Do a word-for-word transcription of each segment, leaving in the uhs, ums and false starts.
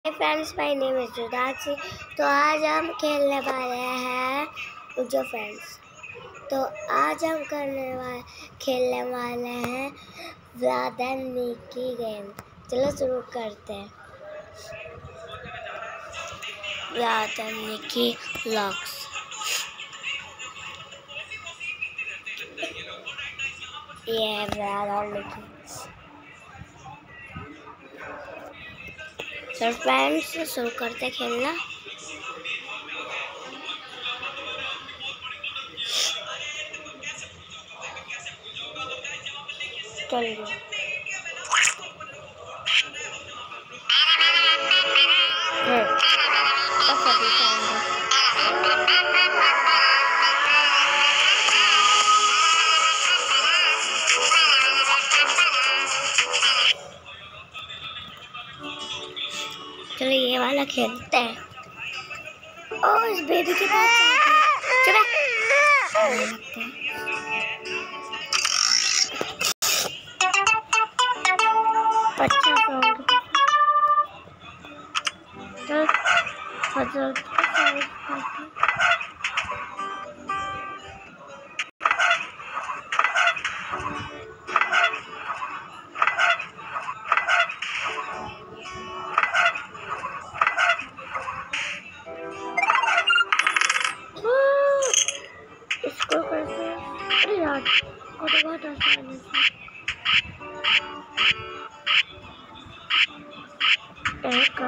Friends, my name is Rudakshi. तो आज हम खेलने वाले हैं उजो फ्रेंड्स। तो आज हम करने वाले खेलने वाले हैं व्लाद एंड निकी गेम। चलो शुरू करते हैं। Vlad and Niki vlogs. ये है व्लाद और निकी। सर फ्रेंड्स, शुरू करते खेलना। चलिए चलो ये वाला खेलते हैं। ओ इस बेबी के पास चलो अच्छा साउंड चल हजार इसको कैसे? अरे यार वो तो बहुत आसान है। एक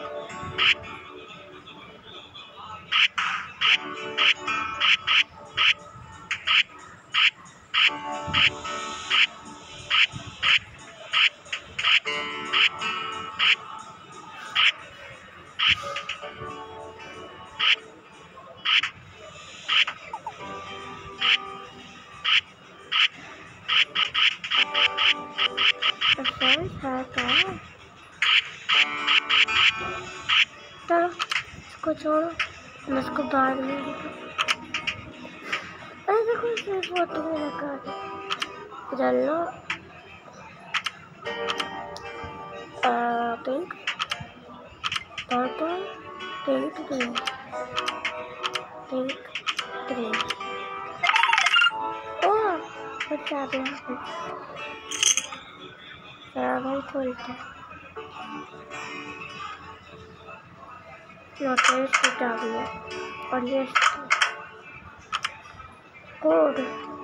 चलो इसको छोड़ो, मैं इसको बाद में। अरे देखो इसमें फोटो में रखा चलो pink purple pink green pink green. Oh बच्चा भी भाई खोलते नोटिस किया गया और ये code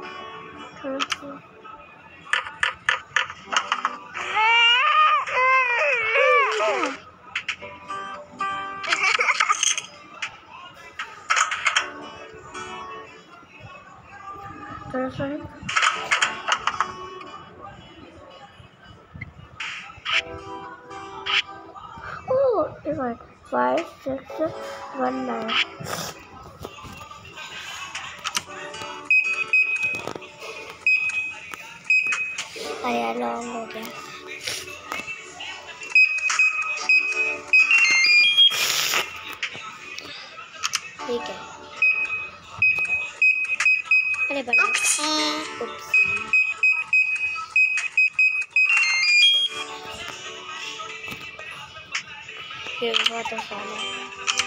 oh five six one nine। आया लॉन्ग हो गया। ठीक है। अरे बड़ा ये बहुत आसान है।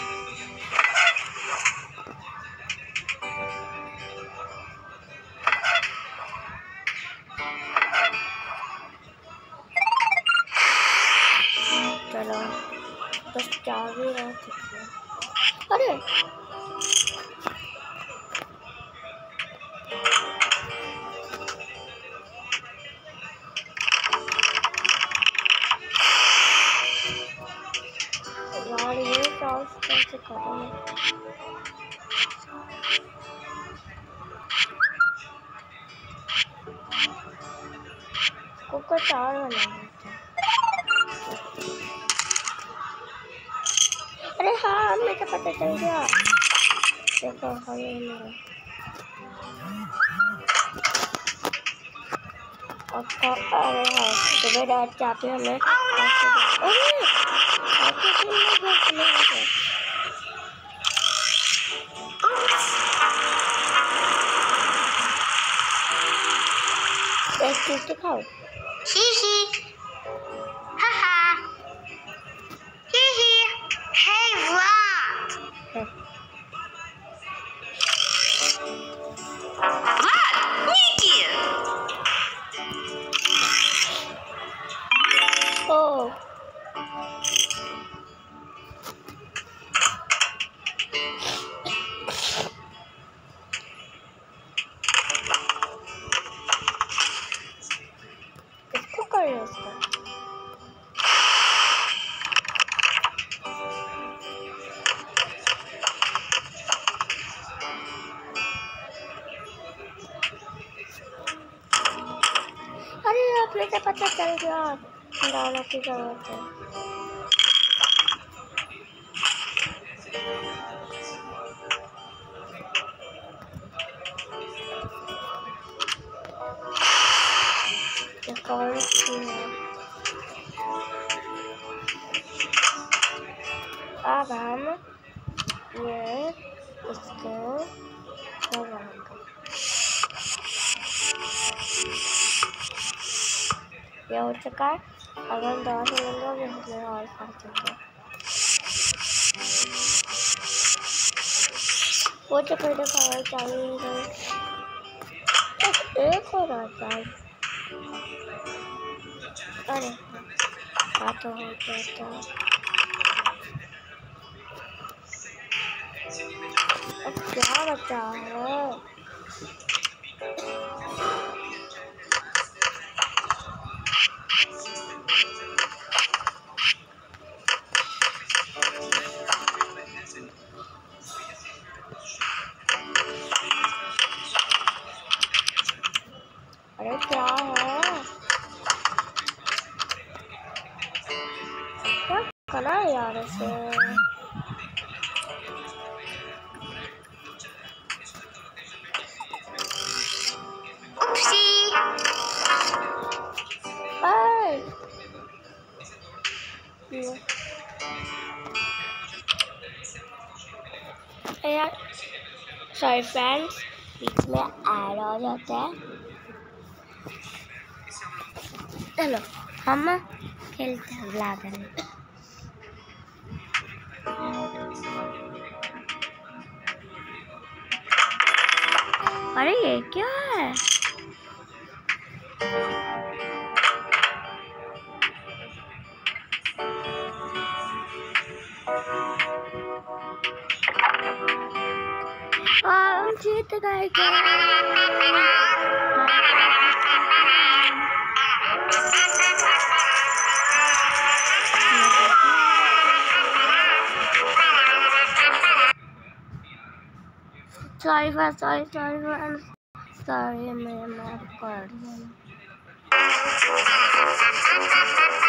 चलो बस चार ही रह चुके हैं। अरे यार ये टॉस कैसे करूँ? को चार बनाना। अरे हाँ मुझे पता चल गया। देखो हमें अरे हाँ सुबह रात चाहते हमें एक चीज दिखाओ। ही ही हा हा ही ही ओ इसको कर रहे उसको अरे अपने से पता चल गया डालने की जरूरत है। अब हम ये इसको ये हो चुका है। अब हम दवा से लेंगे इसमें और खा सकते हैं। वो चक्कर दिखाना चाहिए एक हो रहा था। अरे हाँ तो हो जाता अब क्या बचा है। अरे क्या है क्या करना है यार इसे। यार सॉरी फ्रेंड्स बीच में ऐड हो जाता है। चलो हम खेलते हैं व्लागर में। अरे ये क्या है। हम जीत गए। Sorry for sorry sorry for I'm sorry मैं माफ कर दूँ।